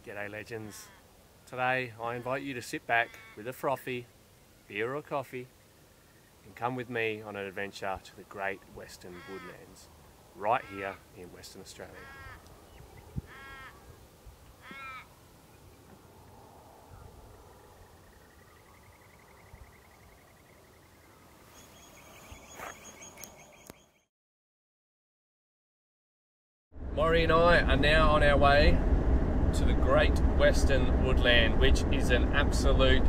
G'day legends. Today I invite you to sit back with a frothy, beer or coffee, and come with me on an adventure to the Great Western Woodlands, right here in Western Australia. Maury and I are now on our way to the Great Western Woodland, which is an absolute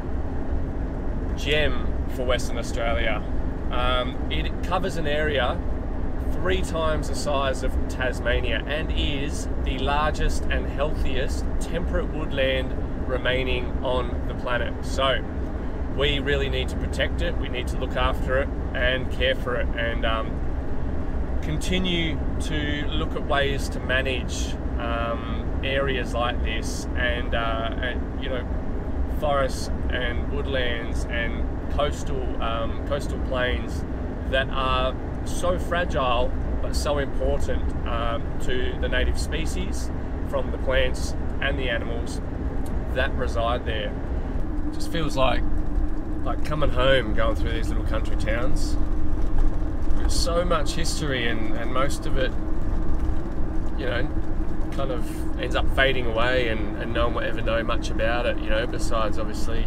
gem for Western Australia. It covers an area 3 times the size of Tasmania and is the largest and healthiest temperate woodland remaining on the planet. So we really need to protect it, we need to look after it and care for it, and continue to look at ways to manage areas like this, and you know, forests and woodlands and coastal plains that are so fragile but so important to the native species, from the plants and the animals that reside there. It just feels like coming home, going through these little country towns. There's so much history, and most of it, you know, kind of ends up fading away, and no one will ever know much about it, you know, besides obviously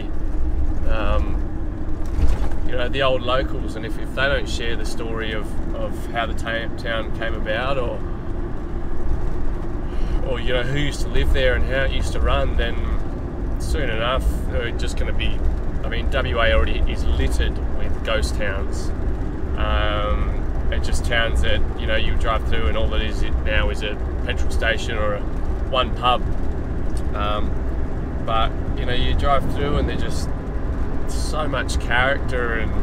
you know, the old locals. And if they don't share the story of how the town came about, or you know, who used to live there and how it used to run, then soon enough they're just going to be, I mean, WA already is littered with ghost towns. And just towns that, you know, you drive through and all that is now is a petrol station or one pub. But you know, you drive through and they're just so much character and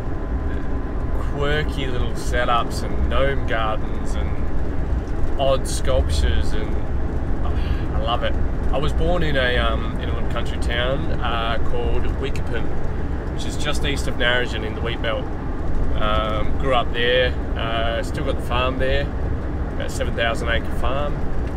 quirky little setups and gnome gardens and odd sculptures, and oh, I love it. I was born in a little country town called Wickerpin, which is just east of Narrogin in the wheat belt. Grew up there, still got the farm there, about 7,000 acre farm,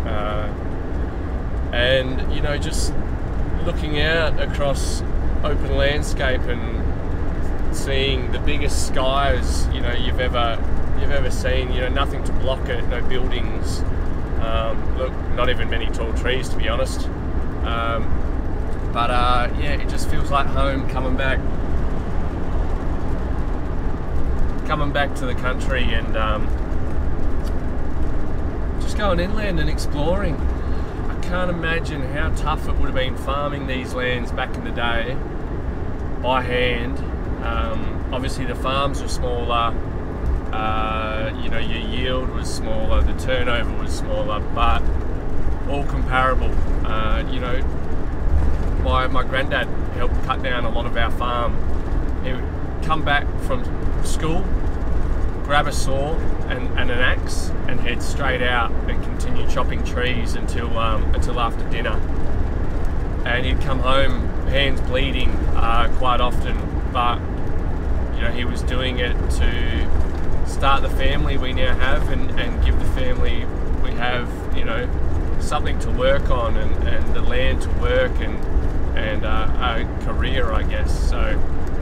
and you know, just looking out across open landscape and seeing the biggest skies, you know, you've ever seen. You know, nothing to block it, no buildings, look, not even many tall trees, to be honest. But yeah, it just feels like home, coming back to the country, and just going inland and exploring. I can't imagine how tough it would have been farming these lands back in the day by hand. Obviously the farms were smaller, you know, your yield was smaller, the turnover was smaller, but all comparable. You know, my granddad helped cut down a lot of our farm. He would come back from school, grab a saw and an axe, and head straight out and continue chopping trees until after dinner. And he'd come home hands bleeding quite often, but you know, he was doing it to start the family we now have, and give the family we have, you know, something to work on, and the land to work, and a career, I guess. So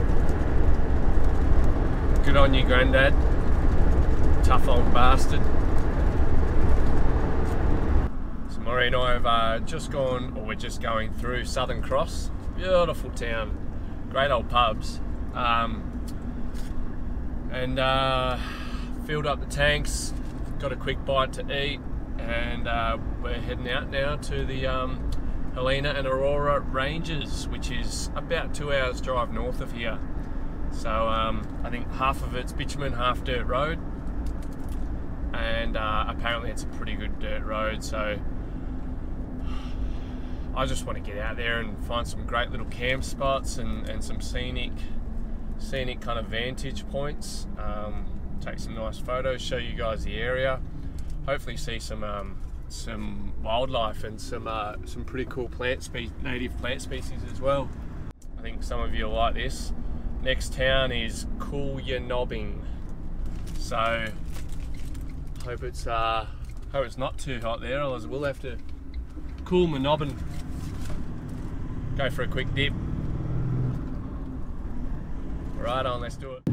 good on you, Grandad. Tough old bastard. So Maury and I have just gone, or we're just going through Southern Cross. Beautiful town, great old pubs, and filled up the tanks, got a quick bite to eat, and we're heading out now to the Helena and Aurora Ranges, which is about 2 hours drive north of here. So I think half of it's bitumen, half dirt road, and apparently it's a pretty good dirt road. So I just want to get out there and find some great little camp spots and some scenic kind of vantage points, take some nice photos, show you guys the area, hopefully see some wildlife and some pretty cool native plant species as well. I think some of you will like this. Next town is Coolyannobbing, so hope it's not too hot there, otherwise we'll have to cool my nobbin. Go for a quick dip. Right on, let's do it.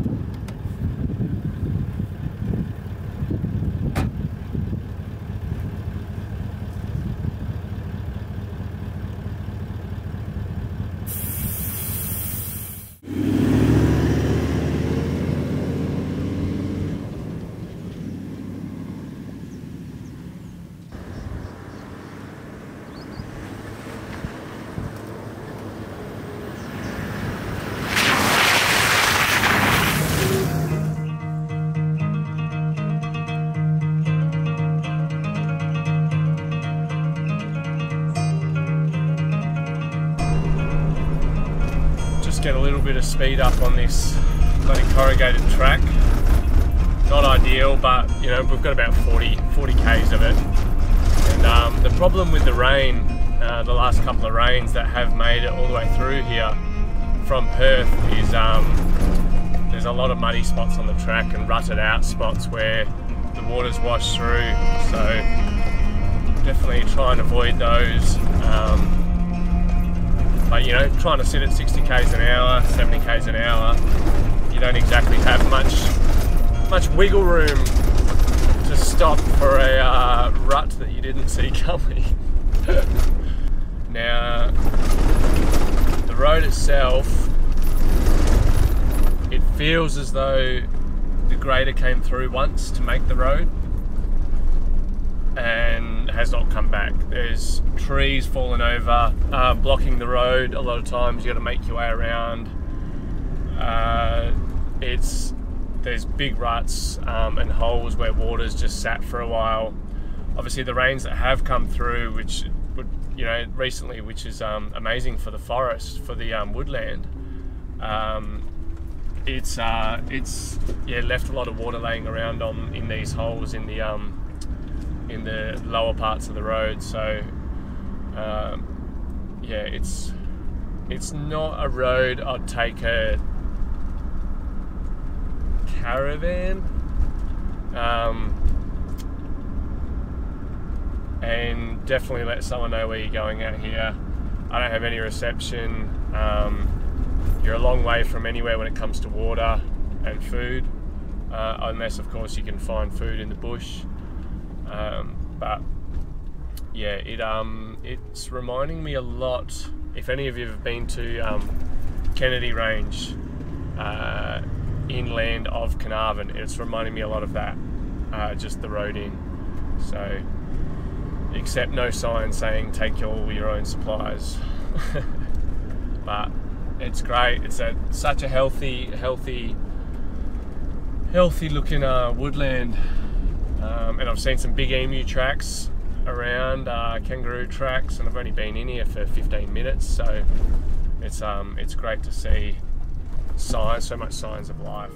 Get a little bit of speed up on this bloody corrugated track. Not ideal, but you know, we've got about 40 k's of it. And the problem with the rain, the last couple of rains that have made it all the way through here from Perth is there's a lot of muddy spots on the track and rutted out spots where the water's washed through. So definitely try and avoid those. But you know, trying to sit at 60 k's an hour, 70 k's an hour, you don't exactly have much wiggle room to stop for a rut that you didn't see coming. Now, the road itself, it feels as though the grader came through once to make the road and has not come back. There's trees falling over, blocking the road. A lot of times you got to make your way around. There's big ruts and holes where water's just sat for a while. Obviously the rains that have come through, which would, you know, recently, which is amazing for the forest, for the woodland. It's left a lot of water laying around in these holes in the lower parts of the road. So yeah, it's not a road I'd take a caravan and definitely let someone know where you're going out here. I don't have any reception. You're a long way from anywhere when it comes to water and food, unless of course you can find food in the bush. But yeah, it's reminding me a lot, if any of you have been to Kennedy Range, inland of Carnarvon, it's reminding me a lot of that, just the road in. So, except no sign saying take all your own supplies. But it's great. It's such a healthy looking woodland. And I've seen some big emu tracks around, kangaroo tracks, and I've only been in here for 15 minutes, so it's great to see so much signs of life.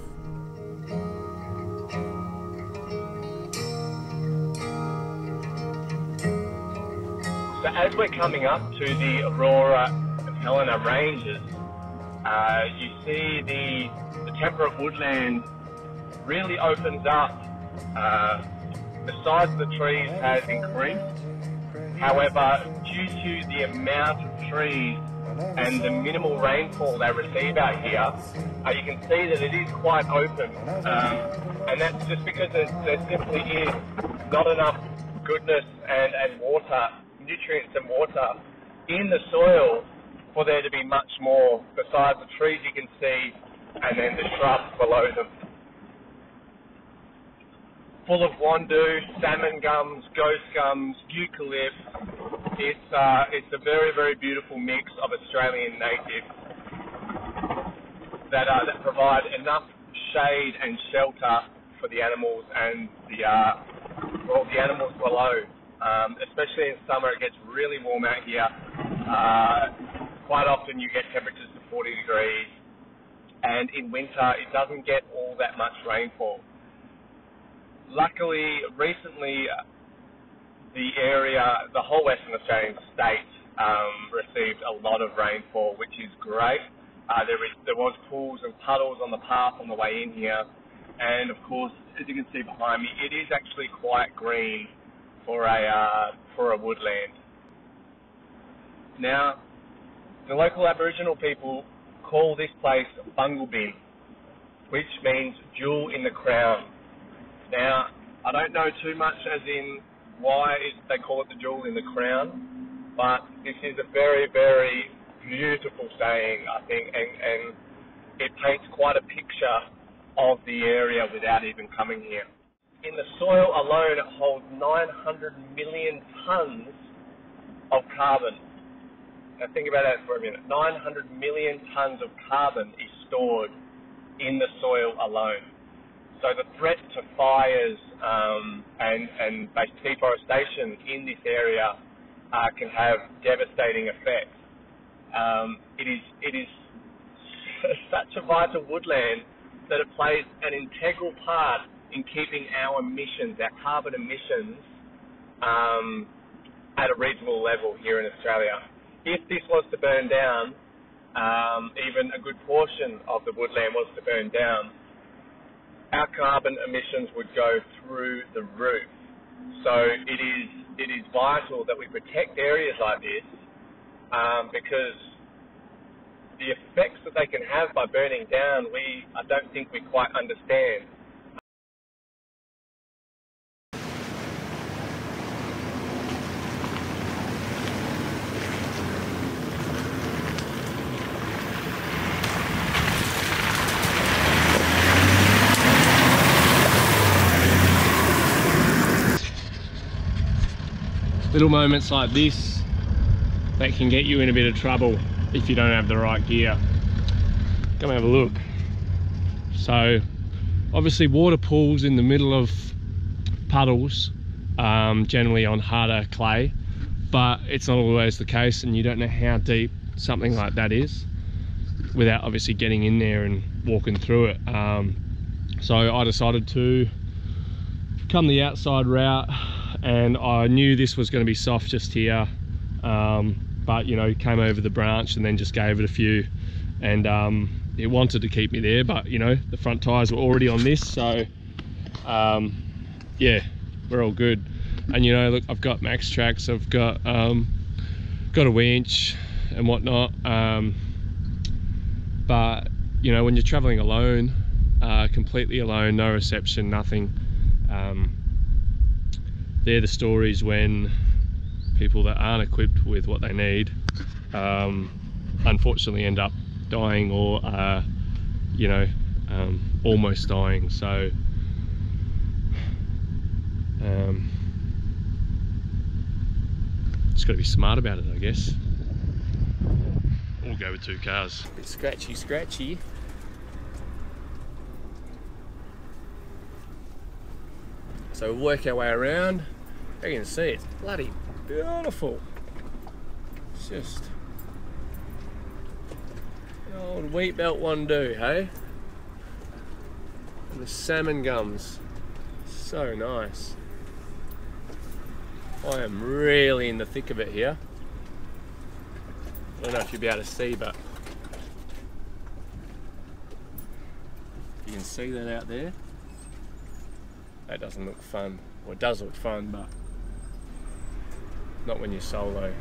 So as we're coming up to the Aurora and Helena Ranges, you see the temperate woodland really opens up. The size of the trees has increased. However, due to the amount of trees and the minimal rainfall they receive out here, you can see that it is quite open. And that's just because there simply is not enough goodness and water, nutrients and water in the soil for there to be much more besides the trees you can see and then the shrubs below them. Full of wandoo, salmon gums, ghost gums, eucalypt. It's a very, very beautiful mix of Australian natives that provide enough shade and shelter for the animals and the animals below. Especially in summer, it gets really warm out here. Quite often you get temperatures to 40 degrees, and in winter it doesn't get all that much rainfall. Luckily, recently, the whole Western Australian state received a lot of rainfall, which is great. There was pools and puddles on the path on the way in here, and of course, as you can see behind me, it is actually quite green for a woodland. Now, the local Aboriginal people call this place Bunglebin, which means jewel in the crown. Now, I don't know too much as in why they call it the jewel in the crown, but this is a very, very beautiful saying, I think, and it paints quite a picture of the area without even coming here. In the soil alone, it holds 900 million tonnes of carbon. Now think about that for a minute. 900 million tonnes of carbon is stored in the soil alone. So the threat to fires and deforestation in this area can have devastating effects. It is such a vital woodland that it plays an integral part in keeping our emissions, our carbon emissions, at a reasonable level here in Australia. If this was to burn down, even a good portion of the woodland was to burn down, our carbon emissions would go through the roof. So it is vital that we protect areas like this, because the effects that they can have by burning down, I don't think we quite understand. Little moments like this that can get you in a bit of trouble if you don't have the right gear. Come have a look. So obviously water pools in the middle of puddles, generally on harder clay, but it's not always the case, and you don't know how deep something like that is without obviously getting in there and walking through it. So I decided to come the outside route, and I knew this was going to be soft just here, but you know, came over the branch and then just gave it a few, and it wanted to keep me there, but you know, the front tires were already on this, so yeah, we're all good. And you know, look, I've got max tracks, I've got a winch and whatnot, but you know, when you're traveling alone, completely alone, no reception, nothing, they're the stories when people that aren't equipped with what they need unfortunately end up dying, or you know, almost dying. So just got to be smart about it, I guess. We'll go with 2 cars. A bit scratchy. So we'll work our way around. You can see it's bloody beautiful. It's just the old wheat belt one do, hey? And the salmon gums, so nice. I am really in the thick of it here. I don't know if you'll be able to see, but you can see that out there. That doesn't look fun. Well, it does look fun, but not when you're solo.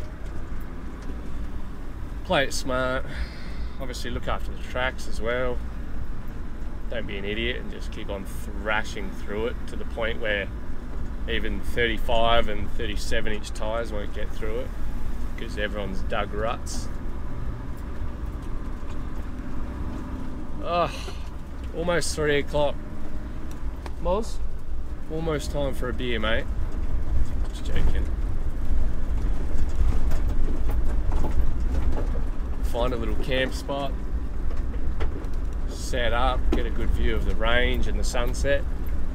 Play it smart. Obviously look after the tracks as well. Don't be an idiot and just keep on thrashing through it to the point where even 35 and 37 inch tyres won't get through it because everyone's dug ruts. Oh, almost 3 o'clock. Moz? Almost time for a beer, mate. Just joking. Find a little camp spot, set up, get a good view of the range and the sunset.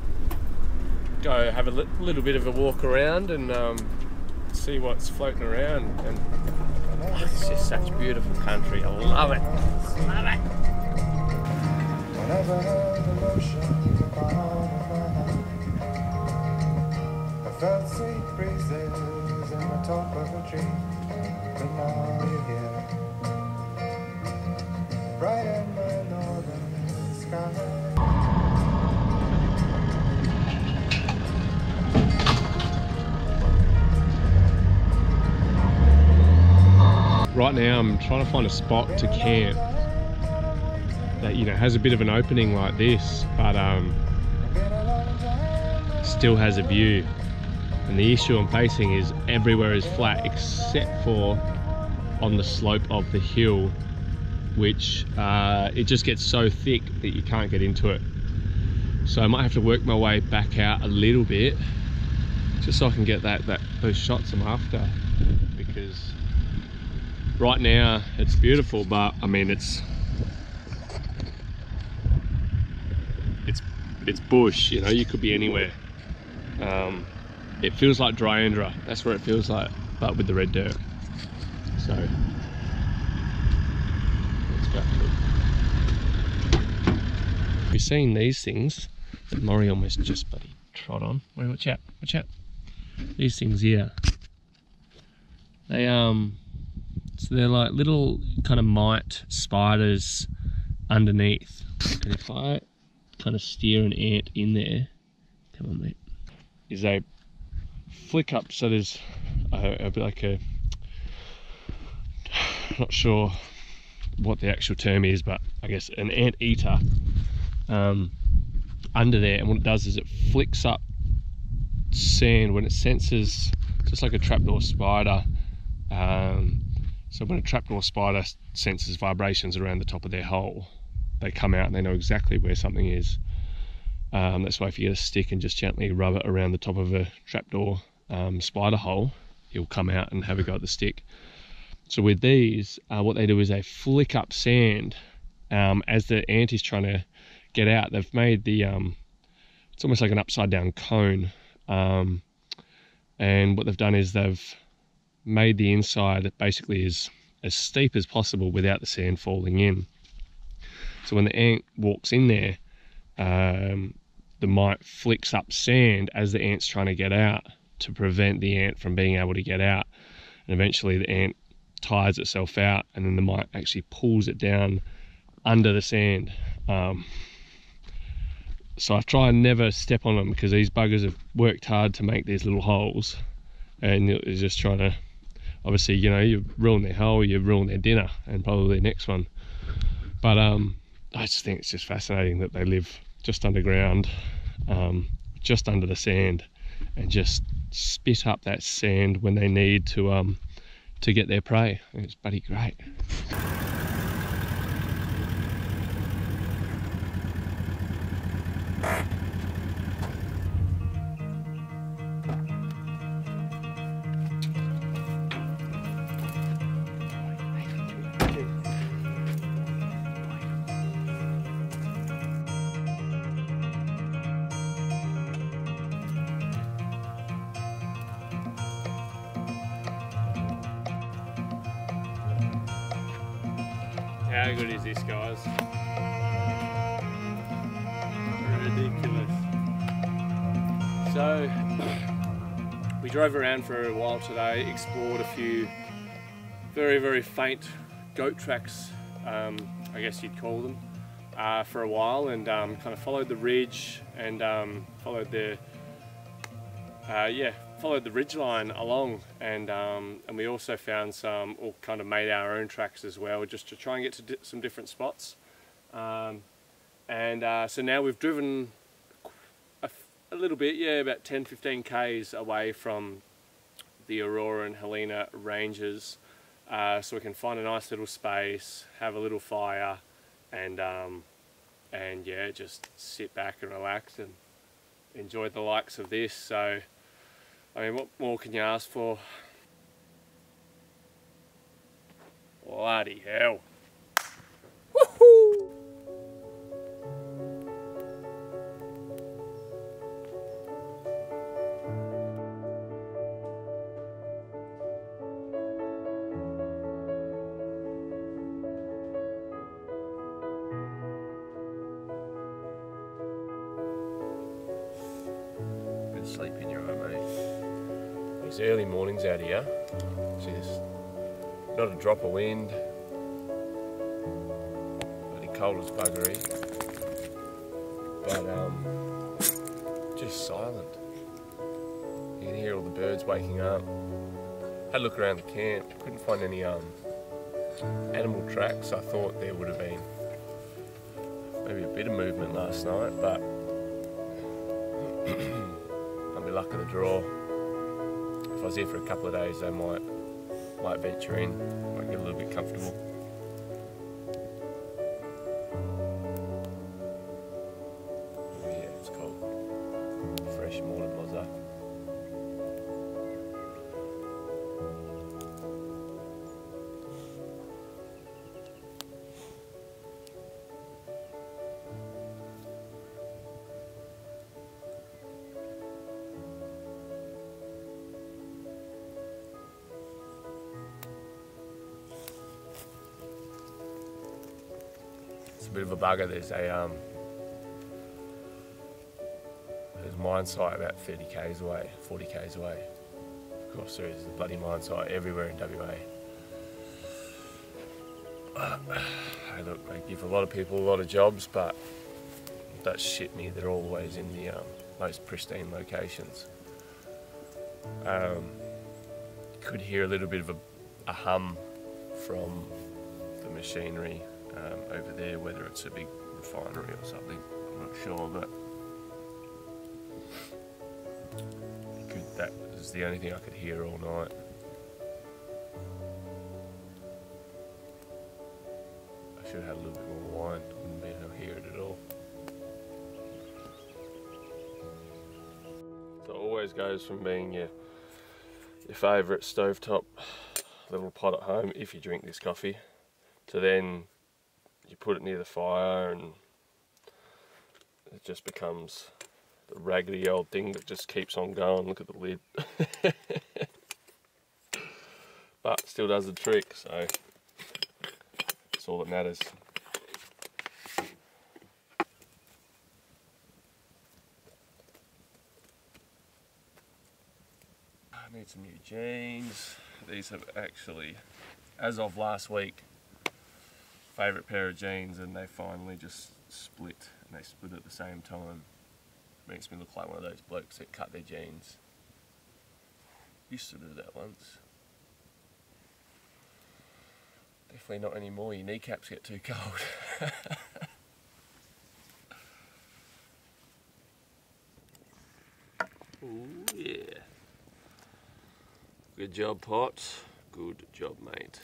Go have a little bit of a walk around and see what's floating around. And oh, it's just such beautiful country. I love it. Love it. Whenever the ocean I felt sweet breezes in the top of a tree, but now you're here, bright in my northern sky. right now I'm trying to find a spot to camp that, you know, has a bit of an opening like this, but still has a view. And the issue I'm facing is everywhere is flat except for on the slope of the hill, which it just gets so thick that you can't get into it. So I might have to work my way back out a little bit just so I can get those shots I'm after, because right now it's beautiful, but I mean it's bush, you know, you could be anywhere. It feels like Dryandra, that's where it feels like, but with the red dirt. So let's go. We've seen these things that Maury almost just bloody trod on. Wait, watch out, watch out. These things here, they so they're like little kind of mite spiders underneath. And if I kind of steer an ant in there, come on mate, is they flick up, so there's a bit like a, not sure what the actual term is, but I guess an ant eater under there, and what it does is it flicks up sand when it senses, just like a trapdoor spider. So when a trapdoor spider senses vibrations around the top of their hole, they come out and they know exactly where something is. That's why if you get a stick and just gently rub it around the top of a trapdoor spider hole, he'll come out and have a go at the stick. So with these, what they do is they flick up sand as the ant is trying to get out. They've made the, it's almost like an upside down cone. And what they've done is they've made the inside basically as steep as possible without the sand falling in. So when the ant walks in there, the mite flicks up sand as the ant's trying to get out to prevent the ant from being able to get out. And eventually the ant tires itself out, and then the mite actually pulls it down under the sand. So I try and never step on them, because these buggers have worked hard to make these little holes, and they're just trying to, obviously, you know, you've ruined their hole, you've ruined their dinner, and probably their next one. But I just think it's just fascinating that they live just underground, just under the sand, and just spit up that sand when they need to get their prey. I think it's bloody great. How good is this, guys? Ridiculous. So, we drove around for a while today, explored a few very, very faint goat tracks, I guess you'd call them, for a while, and kind of followed the ridge and followed the ridge line along, and we also found some, or kind of made our own tracks as well, just to try and get to some different spots. So now we've driven a little bit, yeah, about 10-15 k's away from the Aurora and Helena Ranges, so we can find a nice little space, have a little fire, and yeah, just sit back and relax and enjoy the likes of this. So I mean, what more can you ask for? Bloody hell. Woohoo! Bit of sleep in your eye, mate. These early mornings out here, just not a drop of wind, bloody cold as buggery, but just silent. You can hear all the birds waking up. Had a look around the camp, couldn't find any animal tracks. I thought there would have been maybe a bit of movement last night, but I'll be luck of the draw. If I was here for a couple of days, they might venture in, might get a little bit comfortable. Oh yeah, it's cold. Fresh morning buzzer. It's a bit of a bugger. There's a mine site about 30 k's away, 40 k's away. Of course there is a bloody mine site everywhere in WA. Hey look, they give a lot of people a lot of jobs, but that shit me, they're always in the most pristine locations. Could hear a little bit of a hum from the machinery over there, whether it's a big refinery or something, I'm not sure, but that was the only thing I could hear all night. I should have had a little bit more wine, wouldn't be able to hear it at all. So it always goes from being your favourite stovetop little pot at home, if you drink this coffee, to then you put it near the fire and it just becomes the raggedy old thing that just keeps on going. Look at the lid. But still does the trick, so that's all that matters. I need some new jeans. These have actually, as of last week, favourite pair of jeans, and they finally just split, and they split at the same time. Makes me look like one of those blokes that cut their jeans. Used to do that once. Definitely not anymore, your kneecaps get too cold. Oh yeah. Good job, Pot. Good job, mate.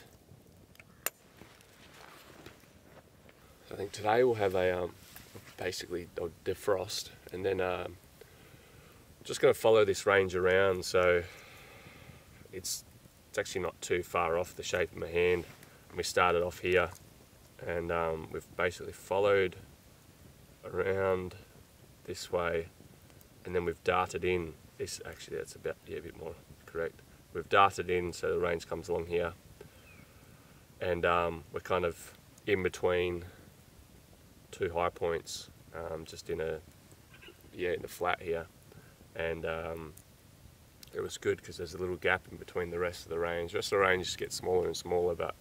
I think today we'll have a basically a defrost, and then just going to follow this range around. So it's actually not too far off the shape of my hand. We started off here, and we've basically followed around this way, and then we've darted in. This actually, that's about, yeah, a bit more correct. We've darted in, so the range comes along here, and we're kind of in between two high points, just in the flat here, and it was good because there's a little gap in between the rest of the range. The rest of the range just gets smaller and smaller, but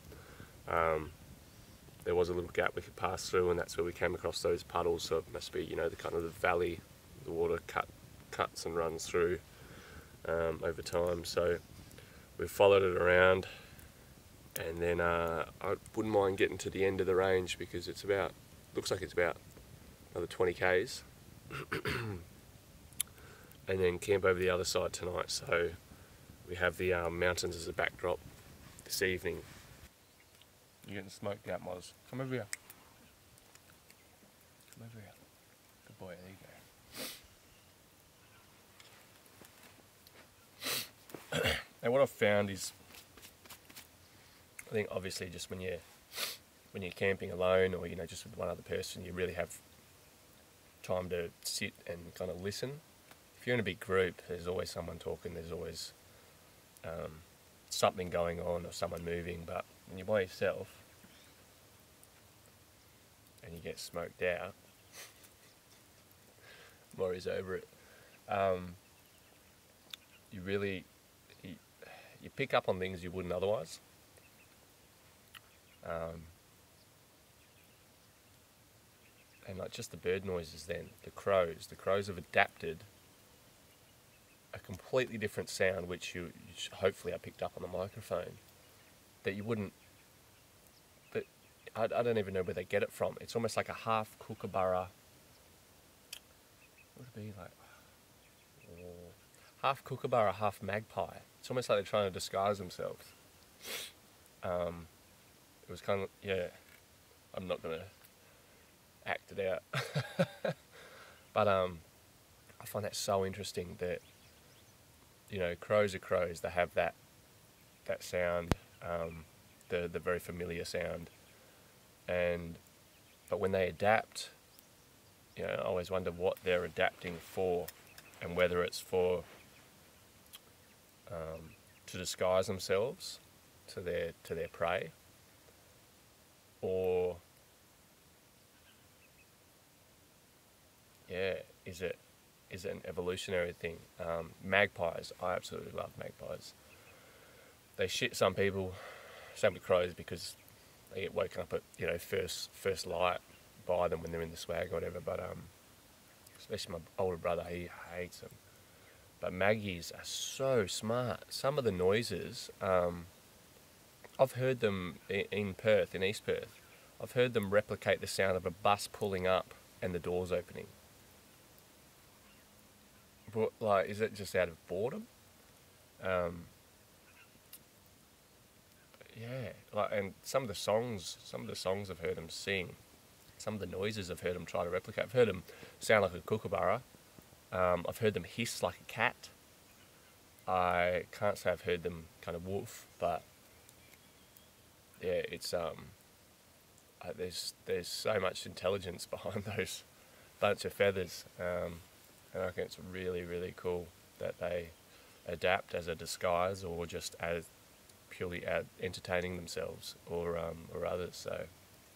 there was a little gap we could pass through, and that's where we came across those puddles. So it must be, you know, the kind of the valley the water cuts and runs through over time. So we've followed it around, and then I wouldn't mind getting to the end of the range, because it's about, looks like it's about another 20 k's, and then camp over the other side tonight. So we have the mountains as a backdrop this evening. You're getting smoked out, Moz. Come over here. Come over here. Good boy, there you go. Now what I've found is, I think obviously just when you're camping alone, or, you know, just with one other person, you really have time to sit and kind of listen. If you're in a big group, there's always someone talking, there's always something going on or someone moving. But when you're by yourself and you get smoked out, Maury's over it, you really, you pick up on things you wouldn't otherwise. And like just the bird noises then, the crows have adapted a completely different sound, which you hopefully I picked up on the microphone, that you wouldn't I don't even know where they get it from. It's almost like a half kookaburra. What would it be like? Half kookaburra, half magpie. It's almost like they're trying to disguise themselves. It was kind of, yeah, I'm not going to act it out. But I find that so interesting that, you know, crows are crows. They have that sound, the very familiar sound. But when they adapt, you know, I always wonder what they're adapting for, and whether it's for to disguise themselves to their prey, or yeah, is it an evolutionary thing? Magpies, I absolutely love magpies. They shit some people, same with crows, because they get woken up at, you know, first light by them when they're in the swag or whatever. But especially my older brother, he hates them. But maggies are so smart. Some of the noises, I've heard them in Perth, in East Perth. I've heard them replicate the sound of a bus pulling up and the doors opening. But, like, is it just out of boredom? Yeah, like, and some of the songs I've heard them sing, some of the noises I've heard them try to replicate. I've heard them sound like a kookaburra. I've heard them hiss like a cat. I can't say I've heard them kind of woof, but yeah, it's there's so much intelligence behind those bunch of feathers, and I think it's really, really cool that they adapt as a disguise, or just as purely at entertaining themselves or others. So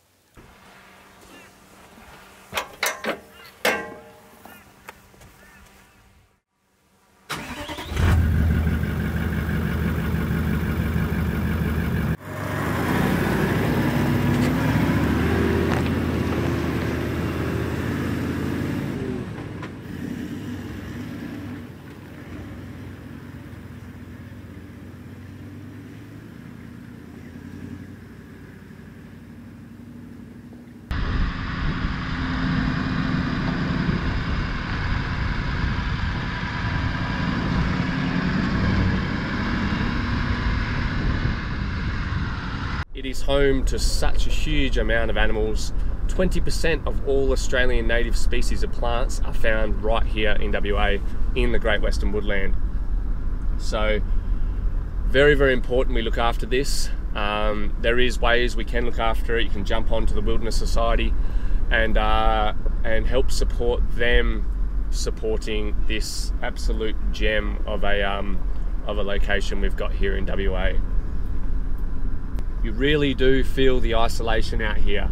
it is home to such a huge amount of animals. 20% of all Australian native species of plants are found right here in WA, in the Great Western Woodland. So very, very important we look after this. There is ways we can look after it. You can jump onto the Wilderness Society and help support them supporting this absolute gem of a location we've got here in WA. You really do feel the isolation out here.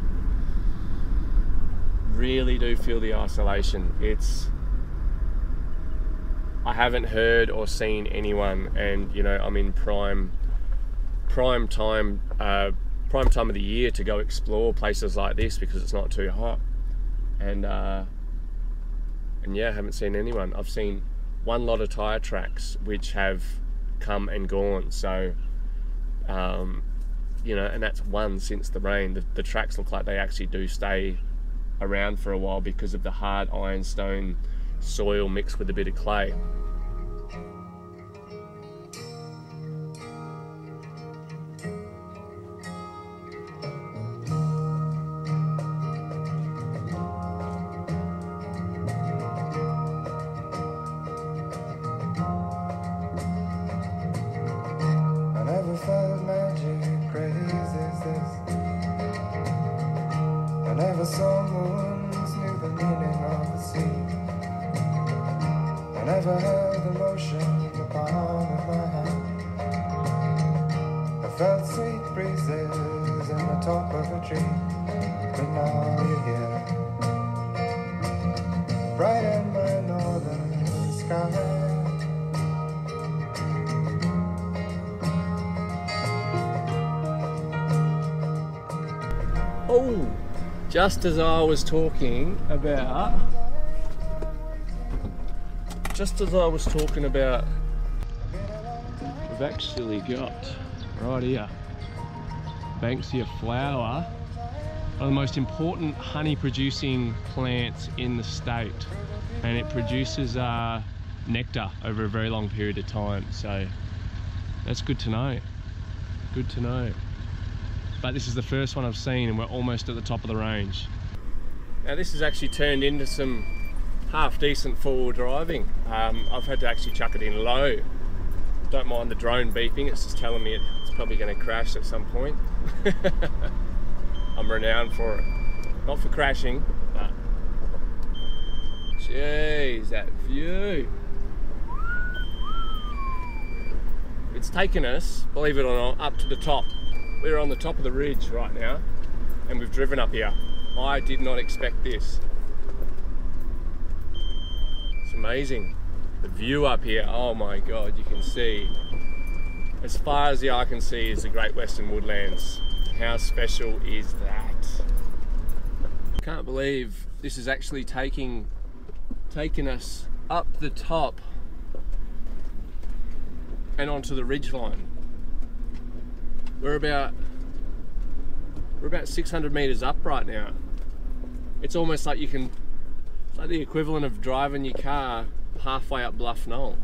Really do feel the isolation. I haven't heard or seen anyone, and you know, I'm in prime time of the year to go explore places like this because it's not too hot. And yeah, I haven't seen anyone. I've seen one lot of tyre tracks which have come and gone. So you know, and that's one since the rain. The tracks look like they actually do stay around for a while because of the hard ironstone soil mixed with a bit of clay. I never felt magic crazy as this. I never saw moons, knew the meaning of the sea. I never held emotion in the palm of my hand. I felt sweet breezes in the top of a tree. But now you're here, bright in my northern sky. Oh, just as I was talking about, We've actually got right here Banksia flower one of the most important honey producing plants in the state, and it produces nectar over a very long period of time. So that's good to know. Good to know. But this is the first one I've seen, and we're almost at the top of the range. Now this has actually turned into some half decent four-wheel driving. I've had to actually chuck it in low. Don't mind the drone beeping, it's just telling me it's probably going to crash at some point. I'm renowned for it. Not for crashing, but jeez, that view. It's taken us, believe it or not, up to the top. We're on the top of the ridge right now, and we've driven up here. I did not expect this. It's amazing. The view up here, oh my God, you can see. As far as the eye can see is the Great Western Woodlands. How special is that? Can't believe this is actually taking us up the top and onto the ridgeline. We're about 600 meters up right now. It's almost like it's like the equivalent of driving your car halfway up Bluff Knoll.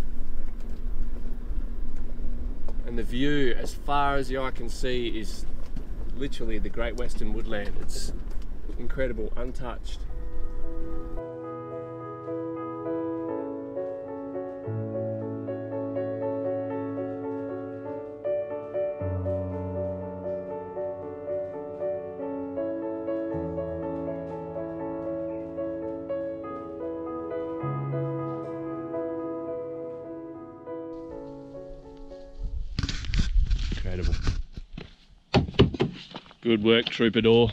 And the view, as far as the eye can see, is literally the Great Western Woodland. It's incredible, untouched. Incredible. Good work, Troubadour.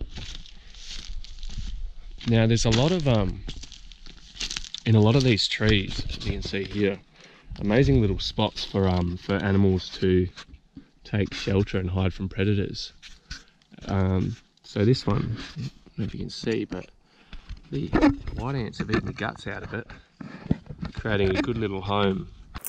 Now there's a lot of in a lot of these trees, as you can see here, amazing little spots for animals to take shelter and hide from predators. So this one, I don't know if you can see, but the white ants have eaten the guts out of it, creating a good little home.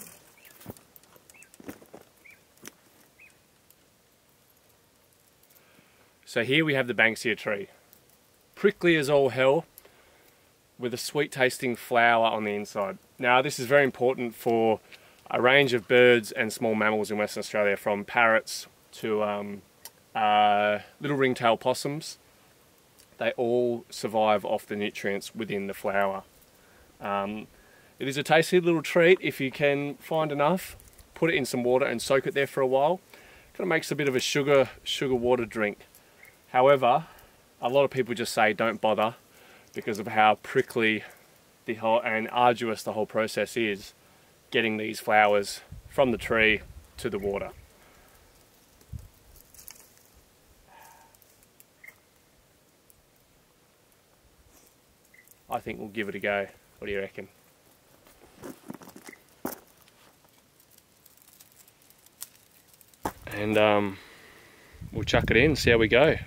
So here we have the Banksia tree. Prickly as all hell, with a sweet tasting flower on the inside. Now this is very important for a range of birds and small mammals in Western Australia, from parrots to little ringtail possums. They all survive off the nutrients within the flower. It is a tasty little treat if you can find enough. Put it in some water and soak it there for a while. Kind of makes a bit of a sugar water drink. However, a lot of people just say don't bother because of how prickly and arduous the whole process is, getting these flowers from the tree to the water. I think we'll give it a go. What do you reckon? And we'll chuck it in, see how we go.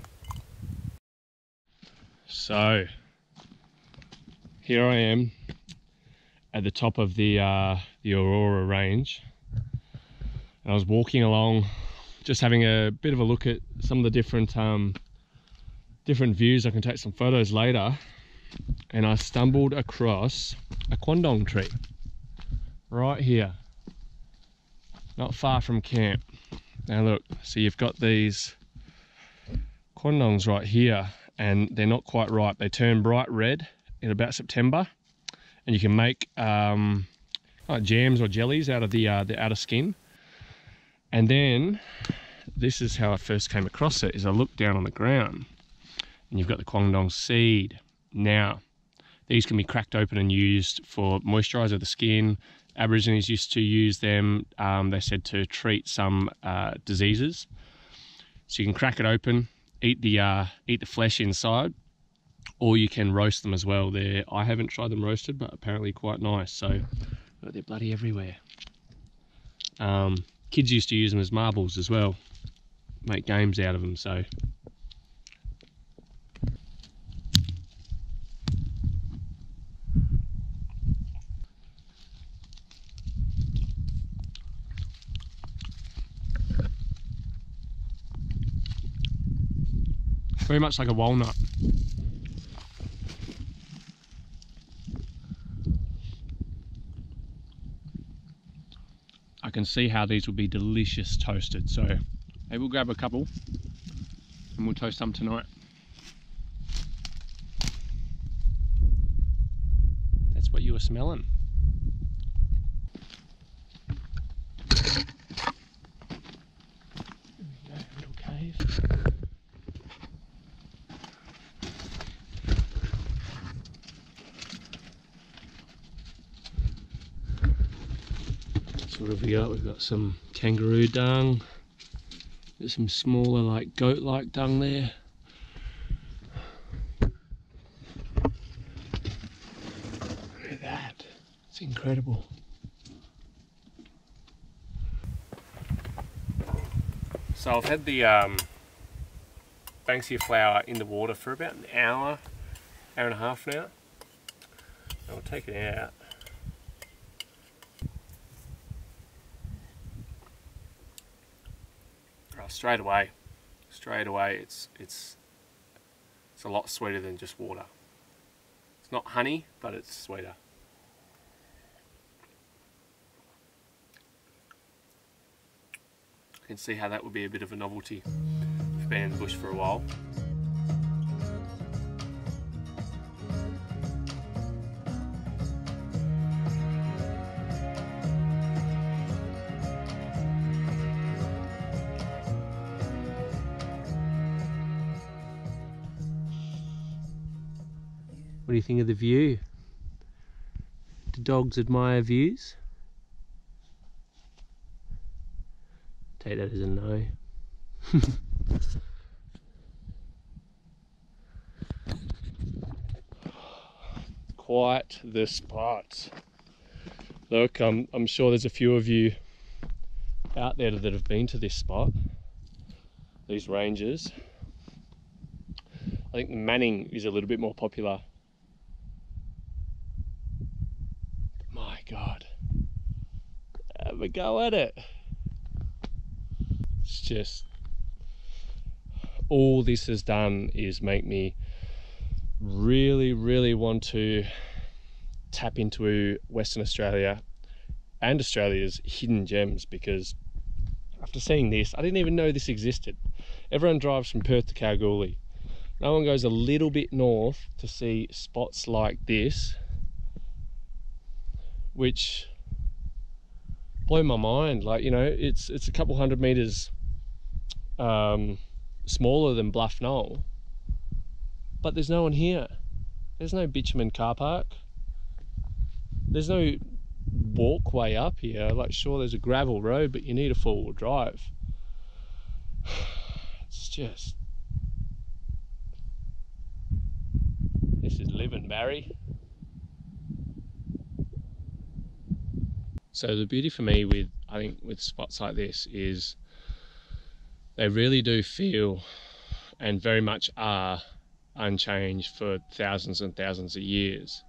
So here I am at the top of the Aurora Range. And I was walking along, just having a bit of a look at some of the different views. I can take some photos later. And I stumbled across a quandong tree right here, not far from camp. Now look, so you've got these quandongs right here, and they're not quite ripe. They turn bright red in about September, and you can make like jams or jellies out of the outer skin. And then this is how I first came across it, is I looked down on the ground and you've got the quandong seed. Now these can be cracked open and used for moisturizer of the skin. Aborigines used to use them, they said, to treat some diseases. So you can crack it open, eat the flesh inside, or you can roast them as well. I haven't tried them roasted, but apparently quite nice. So they're bloody everywhere. Kids used to use them as marbles as well, make games out of them. So Very much like a walnut. I can see how these will be delicious toasted, so maybe we'll grab a couple and we'll toast some tonight. That's what you were smelling. There we go, little cave. So what have we got? We've got some kangaroo dung. There's some smaller, like goat-like dung there. Look at that. It's incredible. So I've had the Banksia flower in the water for about an hour, hour and a half now. I'll take it out. Straight away, it's a lot sweeter than just water. It's not honey, but it's sweeter. I can see how that would be a bit of a novelty if you've been in the bush for a while. What do you think of the view? Do dogs admire views? Take that as a no. Quite the spot. Look, I'm sure there's a few of you out there that have been to this spot, these ranges. I think Manning is a little bit more popular. My God, have a go at it. It's just, all this has done is make me really want to tap into Western Australia and Australia's hidden gems, because after seeing this, I didn't even know this existed. Everyone drives from Perth to Kalgoorlie. No one goes a little bit north to see spots like this, which blow my mind. Like, you know, it's a couple hundred meters smaller than Bluff Knoll, but there's no one here. There's no bitumen car park. There's no walkway up here. Like, sure, there's a gravel road, but you need a four-wheel drive. It's just, this is living, Barry. So the beauty for me with, I think, with spots like this is they really do feel, and very much are, unchanged for thousands and thousands of years.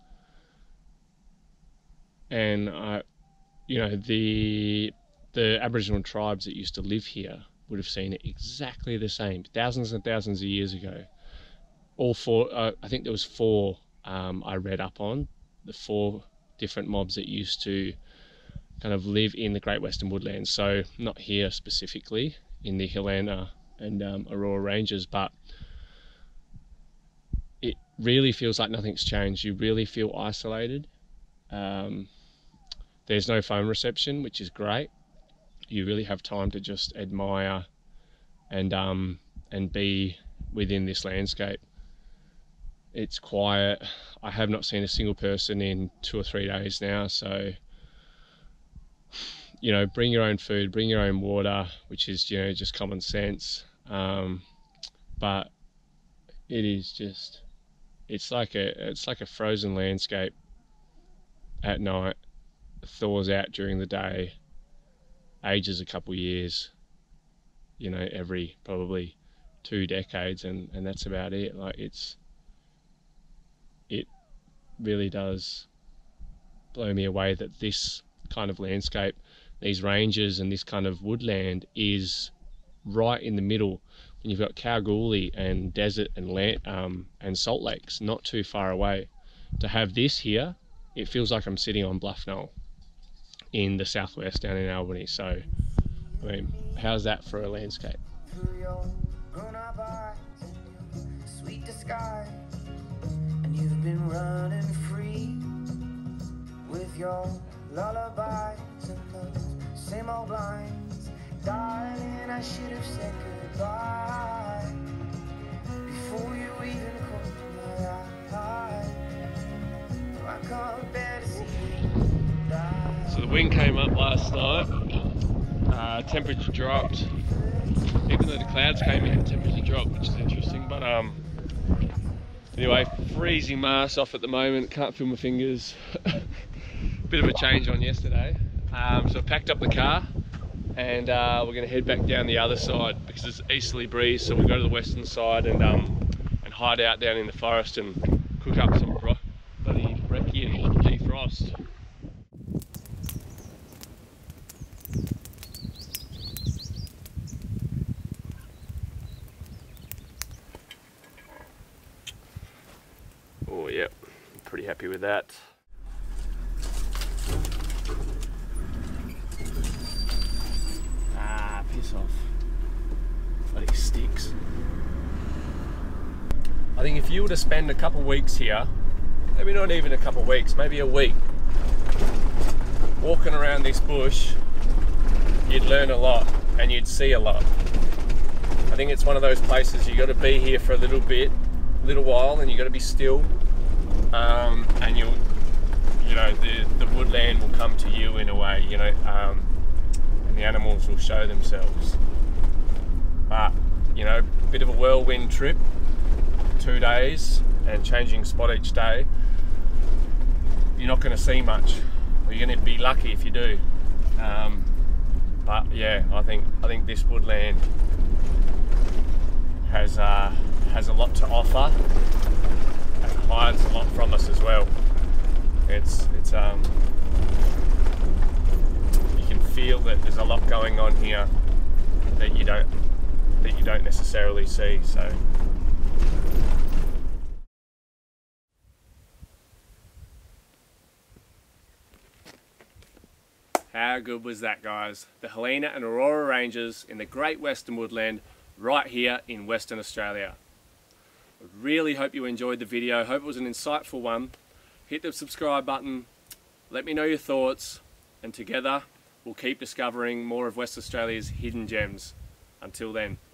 And you know, the Aboriginal tribes that used to live here would have seen it exactly the same thousands and thousands of years ago. All four, I think there was four I read up on, the four different mobs that used to kind of live in the Great Western Woodlands. So not here specifically in the Helena and Aurora Ranges, but it really feels like nothing's changed. You really feel isolated. There's no phone reception, which is great. You really have time to just admire and be within this landscape. It's quiet. I have not seen a single person in 2 or 3 days now, so you know, bring your own food, bring your own water, which is, you know, just common sense. But it is just, it's like a frozen landscape at night, thaws out during the day, ages a couple years, you know, every probably 2 decades, and that's about it. Like, it really does blow me away that this kind of landscape, these ranges and this kind of woodland is right in the middle and you've got Kalgoorlie and desert and salt lakes not too far away. To have this here, it feels like I'm sitting on Bluff Knoll in the southwest down in Albany. So, I mean, how's that for a landscape? Through your grown-up eyes and your sweet disguise, and you've been running free with your lullabies and those same old lines. Darling, I should have said goodbye before you even caught my eye. I can't bear to see you die. So the wind came up last night, temperature dropped. Even though the clouds came in, temperature dropped, which is interesting. But anyway, freezing mask off at the moment. Can't feel my fingers. Bit of a change on yesterday. So I packed up the car, and we're going to head back down the other side because it's easterly breeze. So we'll go to the western side and hide out down in the forest and cook up some bloody brekkie and defrost. Oh yeah, pretty happy with that. Ah, piss off. Bloody sticks. I think if you were to spend a couple weeks here, maybe not even a couple weeks, maybe a week, walking around this bush, you'd learn a lot and you'd see a lot. I think it's one of those places you got to be here for a little while, and you got to be still, and you know, the woodland will come to you in a way, you know, and the animals will show themselves. But you know, bit of a whirlwind trip, 2 days, and changing spot each day. You're not going to see much. Or you're going to be lucky if you do. But yeah, I think this woodland has a lot to offer and hides a lot from us as well. It's you can feel that there's a lot going on here that you don't necessarily see. So how good was that, guys? The Helena and Aurora Ranges in the Great Western Woodland right here in Western Australia. I really hope you enjoyed the video. Hope it was an insightful one. Hit the subscribe button, let me know your thoughts, and together we'll keep discovering more of West Australia's hidden gems. Until then.